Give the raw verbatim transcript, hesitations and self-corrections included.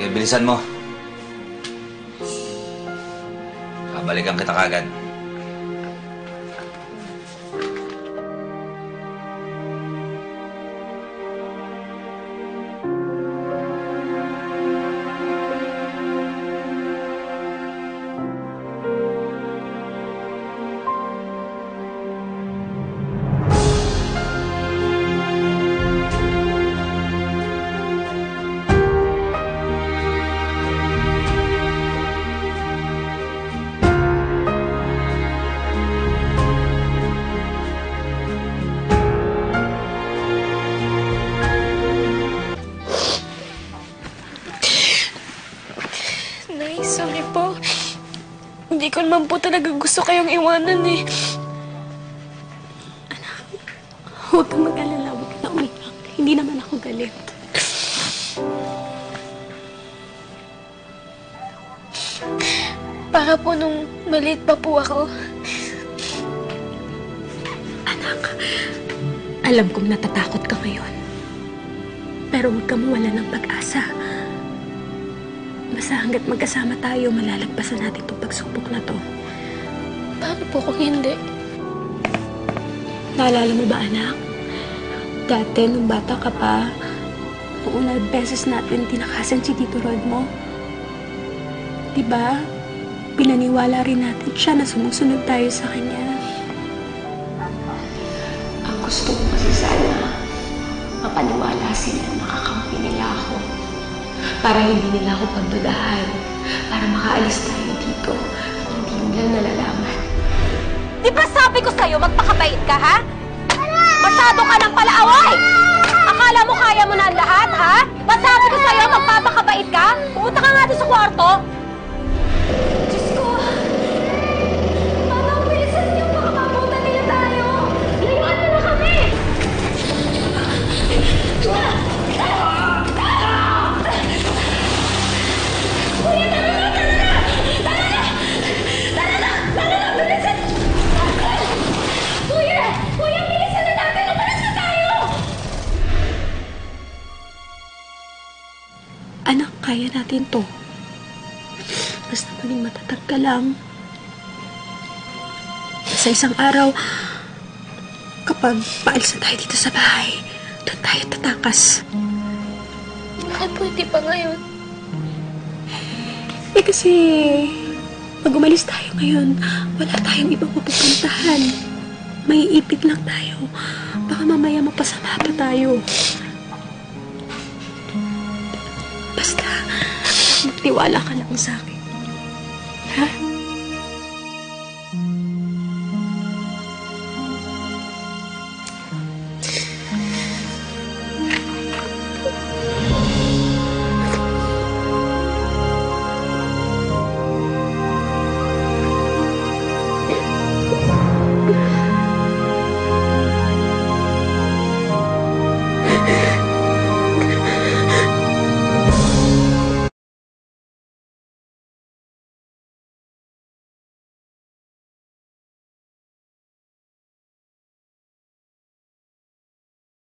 Sige, bilisan mo. Babalikan kita kagad. Sorry po. Hindi ko naman po talaga gusto kayong iwanan eh. Anak, huwag kang mag-alala. Huwag ka na umiyak. Hindi naman ako galit. Para po nung maliit pa po ako. Anak, alam kong natatakot ka ngayon. Pero huwag kang mawala ng pag-asa. Basta hanggat magkasama tayo, malalagpasan natin itong pagsubok na to. Paano po kung hindi? Naalala mo ba, anak? Dati, nung bata ka pa, nung unang beses natin tinakasan si Tito Rod mo. Diba? Pinaniwala rin natin siya na sumusunod tayo sa kanya. Ang gusto ko kasi sana, mapaniwala sila na nakakampi nila ako. Para hindi nila ako pagdudahan. Para makaalis tayo dito. Hindi nilang nalalaman. Di ba sabi ko sa'yo, magpakabait ka, ha? Masyado ka ng palaaway! Akala mo kaya mo na ang lahat, ha? Masabi ko sa'yo, magpapakabait ka? Pumunta ka nga doon sa kwarto. Diyos ko! Paano, bilisan niyo, baka mabutan nila tayo! Layuan mo na kami! Kuya, tara na! Tara na! Tara na! Tara na! Tara na! Bilisan! Kuya! Kuya, bilisan na natin! Umalis na tayo! Anak, kaya natin to. Basta maging matatag ka lang. Sa isang araw, kapag paalis na tayo dito sa bahay, doon tayo tatakas. Bakit po hindi pa ngayon? Eh kasi, pag umalis tayo ngayon, wala tayong ibang mapupuntahan. May ipit lang tayo. Baka mamaya mapasama pa tayo. Basta, magtiwala ka lang sa akin.